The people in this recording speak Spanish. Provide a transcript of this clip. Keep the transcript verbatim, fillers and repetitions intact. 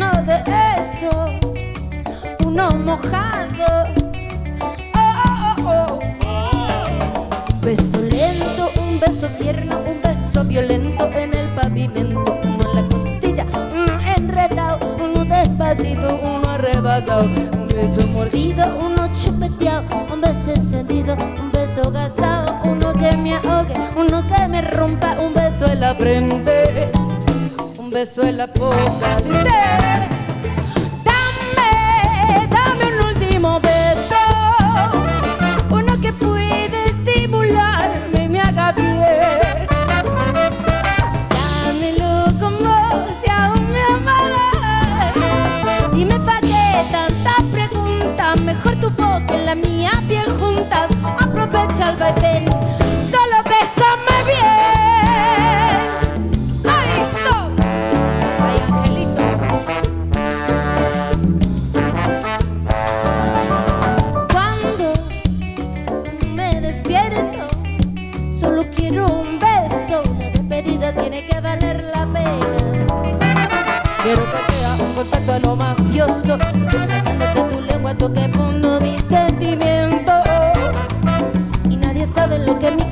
uno de esos, uno mojado. Oh, oh, oh. Beso lento, un beso tierno, un beso violento en el pavimento, uno en la costilla, uno enredado, uno despacito, uno arrebatado, un beso mordido, uno chupeteado, un beso encendido, un beso gastado, uno que me ahogue, uno que me rompa, un beso en la frente, un beso en la boca. Dice, dame, dame un último beso, uno que puede estimularme y me haga bien. Dámelo como si aún me amaras. Dime pa' qué tanta pregunta, mejor tu boca y la mía bien juntas. Aprovecha el vaivén, solo bésame bien. ¡Ay, eso! ¡Ay, angelito! Cuando me despierto, solo quiero un beso. La despedida tiene que valer la pena. Quiero que sea un contacto a lo mafioso, pensando que tu lengua toque fondo mis sentimientos. Y nadie sabe lo que me